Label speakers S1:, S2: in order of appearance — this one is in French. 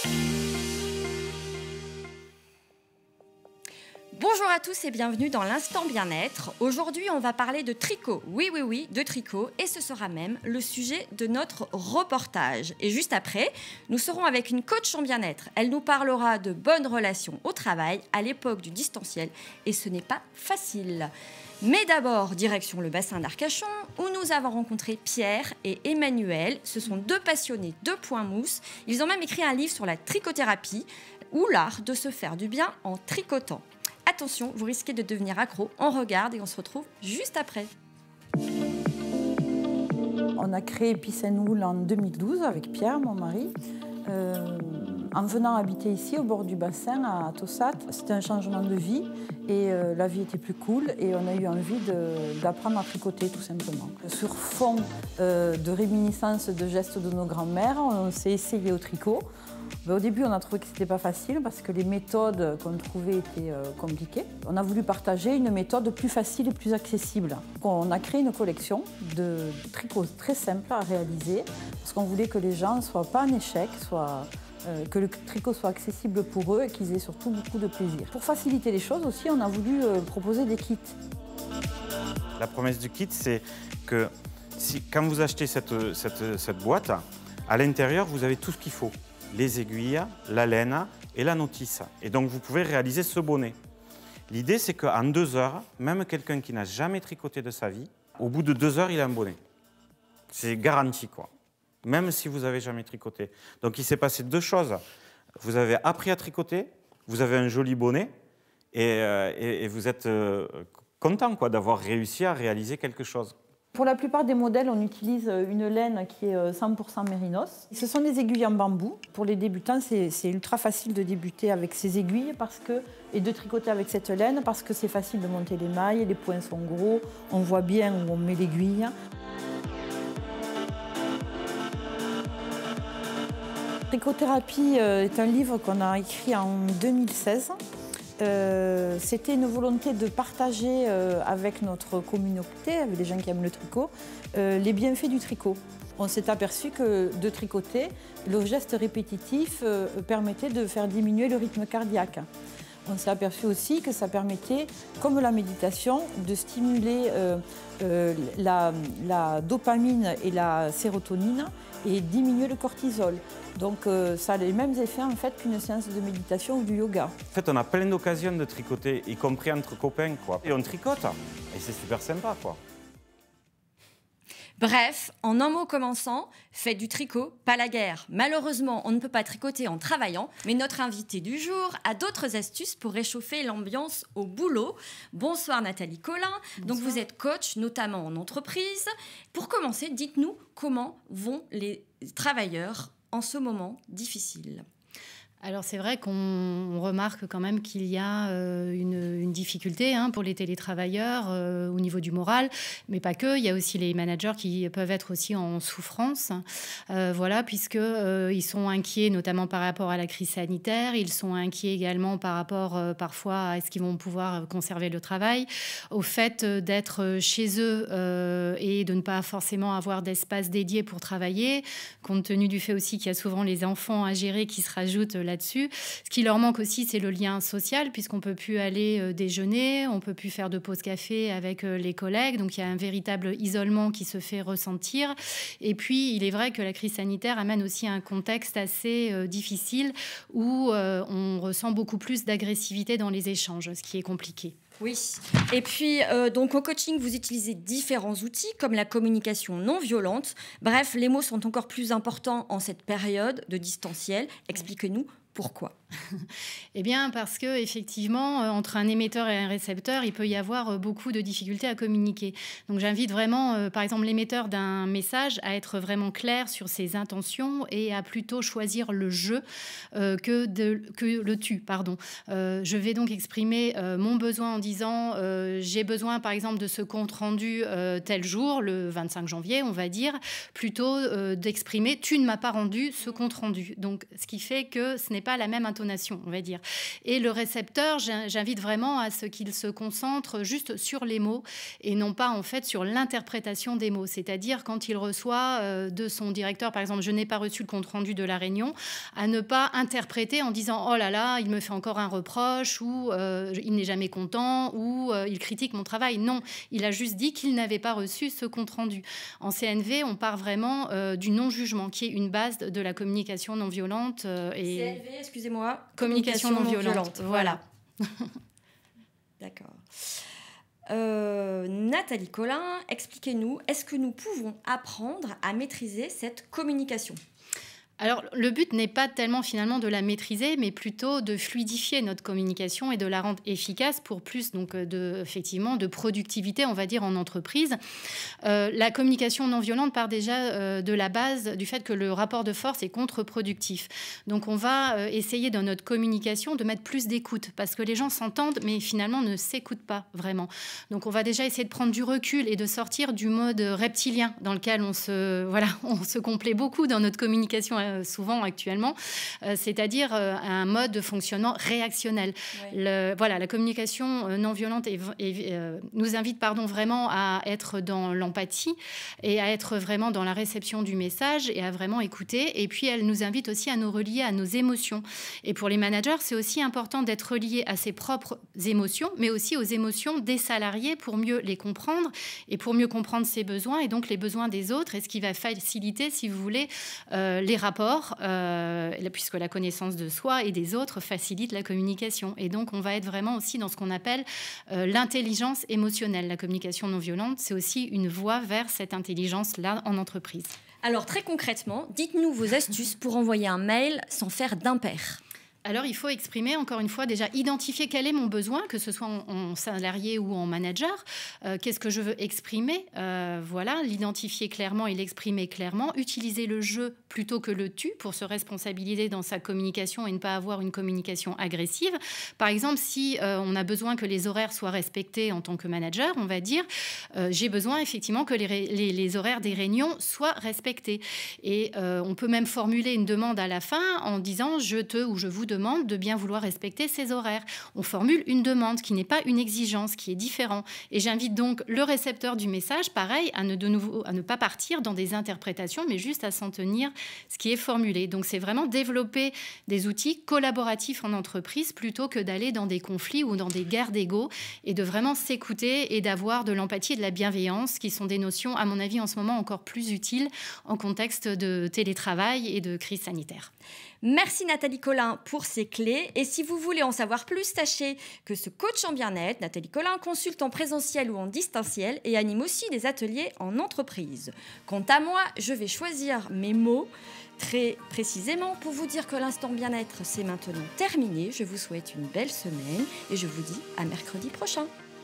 S1: Bonjour à tous et bienvenue dans l'Instant Bien-être. Aujourd'hui, on va parler de tricot. Oui, oui, oui, de tricot. Et ce sera même le sujet de notre reportage. Et juste après, nous serons avec une coach en bien-être. Elle nous parlera de bonnes relations au travail à l'époque du distanciel. Et ce n'est pas facile. Mais d'abord, direction le bassin d'Arcachon, où nous avons rencontré Pierre et Emmanuel. Ce sont deux passionnés de point mousse. Ils ont même écrit un livre sur la trichothérapie, ou l'art de se faire du bien en tricotant. Attention, vous risquez de devenir accro. On regarde et on se retrouve juste après.
S2: On a créé Peace & Wool en 2012 avec Pierre, mon mari. En venant habiter ici, au bord du bassin, à Tossat, c'était un changement de vie et la vie était plus cool et on a eu envie d'apprendre à tricoter tout simplement. Sur fond de réminiscence de gestes de nos grands-mères, on s'est essayé au tricot. Mais au début, on a trouvé que ce n'était pas facile parce que les méthodes qu'on trouvait étaient compliquées. On a voulu partager une méthode plus facile et plus accessible. On a créé une collection de tricots très simples à réaliser parce qu'on voulait que les gens ne soient pas en échec, que le tricot soit accessible pour eux et qu'ils aient surtout beaucoup de plaisir. Pour faciliter les choses aussi, on a voulu proposer des kits.
S3: La promesse du kit, c'est que quand vous achetez cette boîte, à l'intérieur, vous avez tout ce qu'il faut. Les aiguilles, la laine et la notice. Et donc, vous pouvez réaliser ce bonnet. L'idée, c'est qu'en 2 heures, même quelqu'un qui n'a jamais tricoté de sa vie, au bout de 2 heures, il a un bonnet. C'est garanti, quoi. Même si vous n'avez jamais tricoté. Donc, il s'est passé 2 choses. Vous avez appris à tricoter, vous avez un joli bonnet et vous êtes content, quoi, d'avoir réussi à réaliser quelque chose.
S2: Pour la plupart des modèles, on utilise une laine qui est 100% mérinos. Ce sont des aiguilles en bambou. Pour les débutants, c'est ultra facile de débuter avec ces aiguilles et de tricoter avec cette laine parce que c'est facile de monter les mailles, les points sont gros, on voit bien où on met l'aiguille. Trichothérapie est un livre qu'on a écrit en 2016. C'était une volonté de partager avec notre communauté, avec les gens qui aiment le tricot, les bienfaits du tricot. On s'est aperçu que de tricoter, le geste répétitif permettait de faire diminuer le rythme cardiaque. On s'est aperçu aussi que ça permettait, comme la méditation, de stimuler la dopamine et la sérotonine et diminuer le cortisol. Donc ça a les mêmes effets en fait qu'une séance de méditation ou du yoga.
S3: En fait, on a plein d'occasions de tricoter, y compris entre copains, quoi. Et on tricote, et c'est super sympa, quoi.
S1: Bref, en un mot commençant, faites du tricot, pas la guerre. Malheureusement, on ne peut pas tricoter en travaillant, mais notre invité du jour a d'autres astuces pour réchauffer l'ambiance au boulot. Bonsoir Nathalie Collin. Bonsoir. Donc vous êtes coach, notamment en entreprise. Pour commencer, dites-nous comment vont les travailleurs en ce moment difficile.
S4: Alors c'est vrai qu'on remarque quand même qu'il y a une difficulté pour les télétravailleurs au niveau du moral, mais pas que. Il y a aussi les managers qui peuvent être aussi en souffrance, voilà, puisqu'ils sont inquiets notamment par rapport à la crise sanitaire. Ils sont inquiets également par rapport parfois à est-ce qu'ils vont pouvoir conserver le travail, au fait d'être chez eux et de ne pas forcément avoir d'espace dédié pour travailler, compte tenu du fait aussi qu'il y a souvent les enfants à gérer qui se rajoutent là-dessus. Ce qui leur manque aussi, c'est le lien social, puisqu'on ne peut plus aller déjeuner, on ne peut plus faire de pause café avec les collègues. Donc, il y a un véritable isolement qui se fait ressentir. Et puis, il est vrai que la crise sanitaire amène aussi un contexte assez difficile où on ressent beaucoup plus d'agressivité dans les échanges, ce qui est compliqué.
S1: Oui, et puis donc au coaching, vous utilisez différents outils comme la communication non violente. Bref, les mots sont encore plus importants en cette période de distanciel. Expliquez-nous pourquoi.
S4: Eh bien, parce que effectivement, entre un émetteur et un récepteur, il peut y avoir beaucoup de difficultés à communiquer. Donc, j'invite vraiment, par exemple, l'émetteur d'un message à être vraiment clair sur ses intentions et à plutôt choisir le je que le tu. Pardon. Je vais donc exprimer mon besoin en disant j'ai besoin, par exemple, de ce compte rendu tel jour, le 25 janvier, on va dire, plutôt d'exprimer tu ne m'as pas rendu ce compte rendu. Donc, ce qui fait que ce n'est pas la même intonation, on va dire. Et le récepteur, j'invite vraiment à ce qu'il se concentre juste sur les mots et non pas en fait sur l'interprétation des mots. C'est-à-dire quand il reçoit de son directeur, par exemple, je n'ai pas reçu le compte-rendu de la réunion, à ne pas interpréter en disant oh là là, il me fait encore un reproche ou il n'est jamais content ou il critique mon travail. Non, il a juste dit qu'il n'avait pas reçu ce compte-rendu. En CNV, on part vraiment du non-jugement, qui est une base de la communication non violente.
S1: CNV, excusez-moi.
S4: Communication non violente. Voilà.
S1: D'accord. Nathalie Collin, expliquez-nous, est-ce que nous pouvons apprendre à maîtriser cette communication ?
S4: Alors, le but n'est pas tellement finalement de la maîtriser, mais plutôt de fluidifier notre communication et de la rendre efficace pour plus donc effectivement de productivité, on va dire, en entreprise. La communication non violente part déjà de la base du fait que le rapport de force est contre-productif. Donc, on va essayer dans notre communication de mettre plus d'écoute parce que les gens s'entendent, mais finalement ne s'écoutent pas vraiment. Donc, on va déjà essayer de prendre du recul et de sortir du mode reptilien dans lequel on se complaît beaucoup dans notre communication souvent actuellement, c'est-à-dire un mode de fonctionnement réactionnel. Oui. La communication non violente nous invite vraiment à être dans l'empathie et à être vraiment dans la réception du message et à vraiment écouter. Et puis, elle nous invite aussi à nous relier à nos émotions. Et pour les managers, c'est aussi important d'être relié à ses propres émotions, mais aussi aux émotions des salariés pour mieux les comprendre et pour mieux comprendre ses besoins et donc les besoins des autres, et ce qui va faciliter, si vous voulez, les rapports, puisque la connaissance de soi et des autres facilite la communication. Et donc, on va être vraiment aussi dans ce qu'on appelle l'intelligence émotionnelle. La communication non violente, c'est aussi une voie vers cette intelligence-là en entreprise.
S1: Alors, très concrètement, dites-nous vos astuces pour envoyer un mail sans faire d'impair.
S4: Alors, il faut exprimer, encore une fois, déjà identifier quel est mon besoin, que ce soit en salarié ou en manager. Qu'est-ce que je veux exprimer ? L'identifier clairement et l'exprimer clairement. Utiliser le je plutôt que le tu pour se responsabiliser dans sa communication et ne pas avoir une communication agressive. Par exemple, si on a besoin que les horaires soient respectés en tant que manager, on va dire j'ai besoin effectivement que les horaires des réunions soient respectés. Et on peut même formuler une demande à la fin en disant je te ou je vous demande de bien vouloir respecter ces horaires. On formule une demande qui n'est pas une exigence, qui est différent. Et j'invite donc le récepteur du message, pareil, à ne pas partir dans des interprétations, mais juste à s'en tenir ce qui est formulé. Donc c'est vraiment développer des outils collaboratifs en entreprise plutôt que d'aller dans des conflits ou dans des guerres d'ego et de vraiment s'écouter et d'avoir de l'empathie et de la bienveillance qui sont des notions, à mon avis, en ce moment encore plus utiles en contexte de télétravail et de crise sanitaire.
S1: Merci Nathalie Collin pour ces clés. Et si vous voulez en savoir plus, sachez que ce coach en bien-être, Nathalie Collin, consulte en présentiel ou en distanciel et anime aussi des ateliers en entreprise. Quant à moi, je vais choisir mes mots très précisément pour vous dire que l'instant bien-être, c'est maintenant terminé. Je vous souhaite une belle semaine et je vous dis à mercredi prochain.